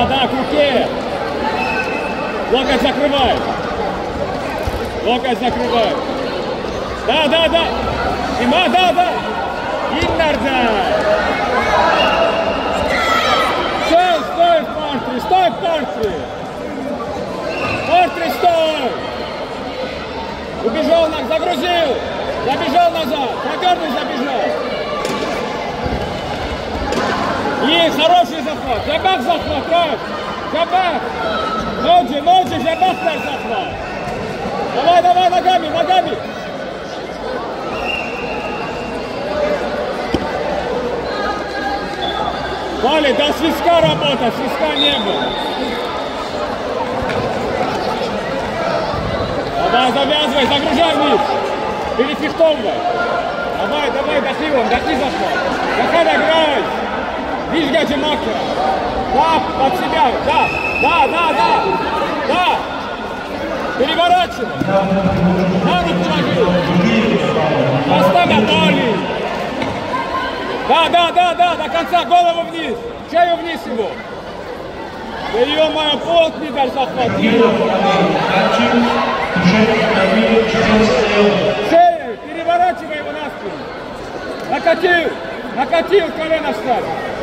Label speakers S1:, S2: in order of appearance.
S1: да, к руке. Локоть закрывает. Локоть закрывает. Да, да, да. Има, да, да. Иннарда. Стой в партре, стой в партре. Партре, стой. Убежал, загрузил. Забежал назад. Прокорный забежал. И хороший захват. Жабах захват, Раш. Жабах. Ноджи, жабах наш захват. Давай, давай, ногами, ногами. Вали, до свистка работа, свистка не было. Давай, завязывай, загружай вниз. Перефихтовывай. Давай, давай, дохи вон, дохи захват. Захар, играй. Видишь, гаджи макро. Да, под себя, да. Переворачивай. На руку ложи. Поставь дали. Да, до конца, голову вниз. Шею вниз его. Да ё-моё, полный даже захватил. Шею, переворачивай его на спину. Накатил, колено встать.